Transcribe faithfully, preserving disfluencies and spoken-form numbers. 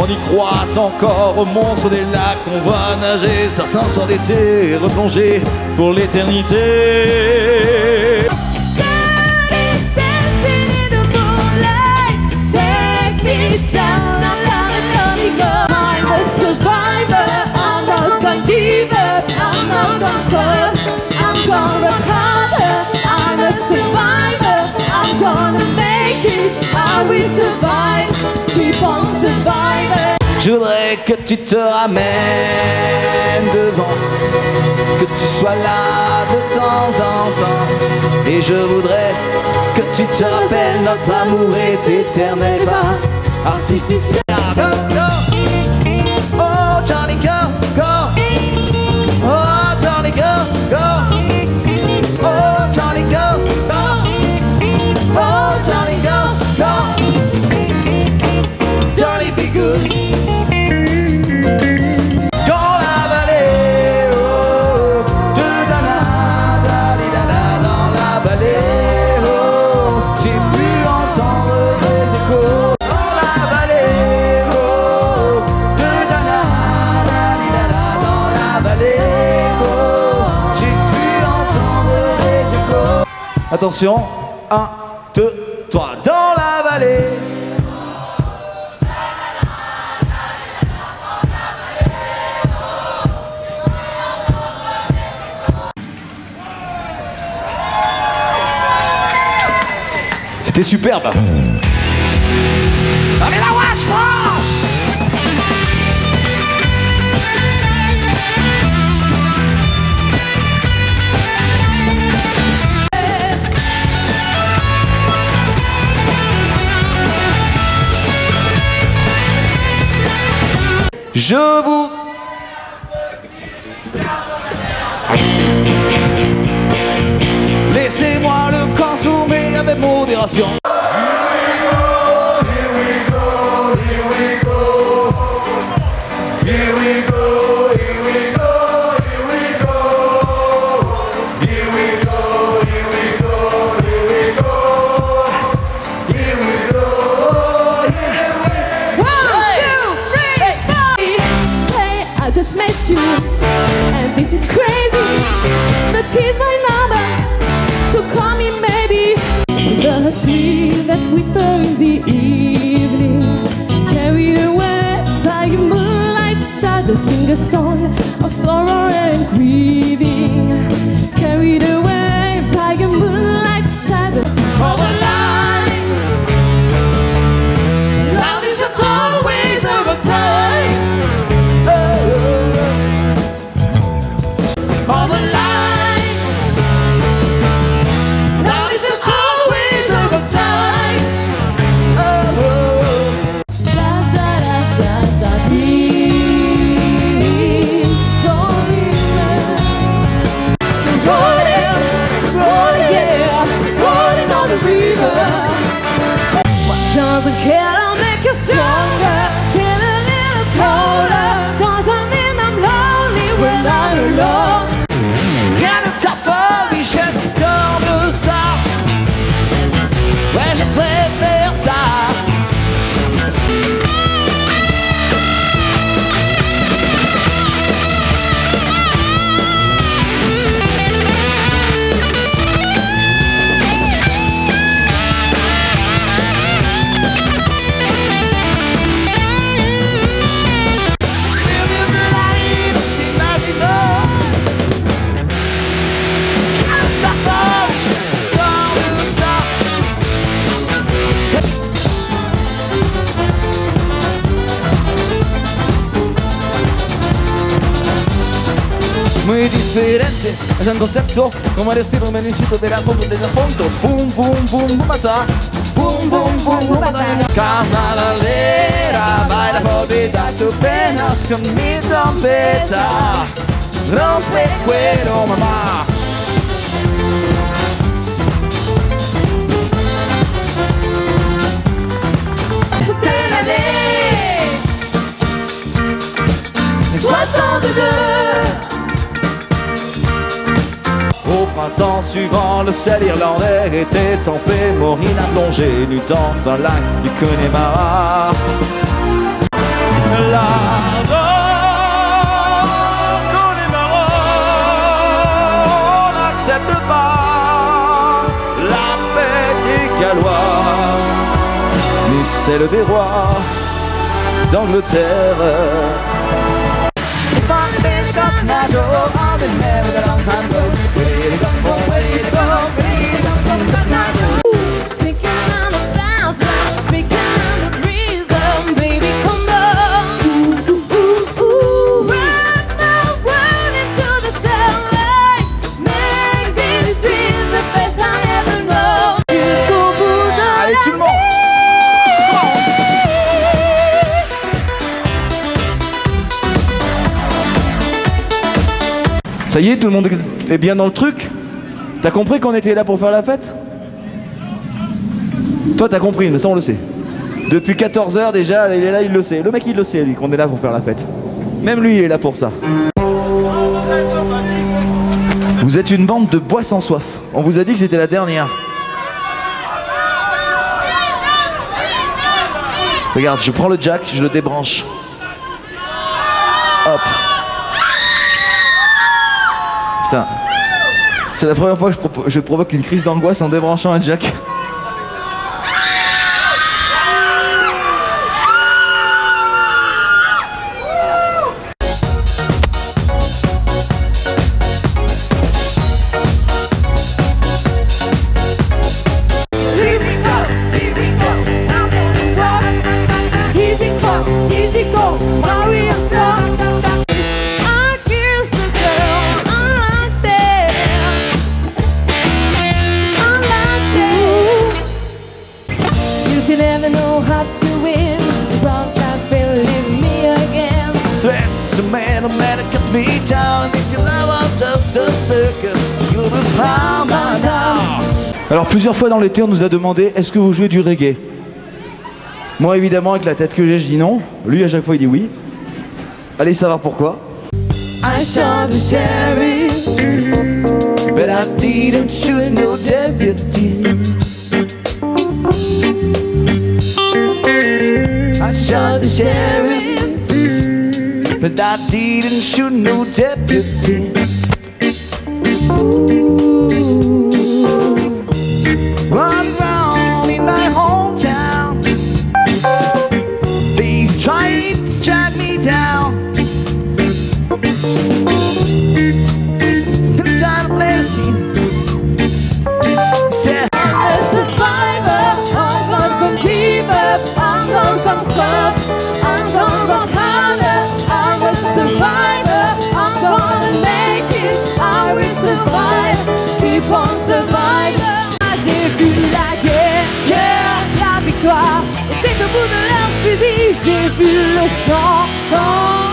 y croit encore aux monstres des lacs. On va nager certains soirs d'été, replonger pour l'éternité. Je voudrais que tu te ramènes devant, que tu sois là de temps en temps. Et je voudrais que tu te rappelles, notre amour est éternel et pas artificiel. Go, go. Oh Johnny, go, go. Oh Johnny, go, go. Oh Johnny, go, go. Oh Johnny, go, go. Johnny, be good. Attention, un, deux, trois, dans la vallée. C'était superbe. Ah mais la wesh franche. Je vous... Laissez-moi le consommer avec modération. Here we go, here we go, here we go, here we go, here we go, here we go, here we go, here we go, here we go, here we go. One, two, three, four. Hey, I just met you, and this is crazy. But here's my number, so call me maybe. The tree that whisper in the evening, carried away by a moonlight shadow, sing a song of sorrow and grieving. Carried away by a moonlight shadow. For the line, love is always over time. Oh, for the line. Doesn't care, I'll make you stronger. Get a little taller, cause I mean I'm lonely when I'm alone. Rien de ta folie, j'aime comme ça. Ouais, je préfère ça. Muy differente, es un concepto como el estilo menicito de la foto de fondo. Boom, boom, boom, boomata. Boom, boom, boom, boomata. Carnavalera, baila por vida tu penas con mi trompeta. Rompe el cuero, mamá. C'était l'année soixante-deux. Au printemps suivant, le ciel irlandais était tempé. Maureen a plongé nu dans un lac du Connemara. celle des rois d'Angleterre. Ça y est, tout le monde est bien dans le truc? T'as compris qu'on était là pour faire la fête? Toi t'as compris, mais ça on le sait. Depuis quatorze heures déjà, il est là, il le sait. Le mec il le sait lui, qu'on est là pour faire la fête. Même lui il est là pour ça. Vous êtes une bande de bois sans soif. On vous a dit que c'était la dernière. Regarde, je prends le jack, je le débranche. Hop. Putain, c'est la première fois que je, je provoque une crise d'angoisse en débranchant un jack. You never know how to win. Wrong time, believe me again. That's the man who man that cut me down. And if your love was just a circus, you'll be found by now. Alors plusieurs fois dans l'été on nous a demandé est-ce que vous jouez du reggae? Moi évidemment avec la tête que j'ai je dis non. Lui à chaque fois il dit oui. Allez savoir pourquoi. I shot the sheriff, But I didn't shoot no deputy. I shot the sheriff, but I didn't shoot no deputy. Run around in my hometown, they tried to track me down. Put down a blessing. Said I'm a survivor. I'm gonna go give up. I'm gonna come stop. I'm gonna go harder. I'm a survivor. I'm gonna make it. I will survive. Keep on surviving. J'ai vu la guerre, guerre, la victoire. Et c'est au bout de leur fusil, j'ai vu le sang, sang.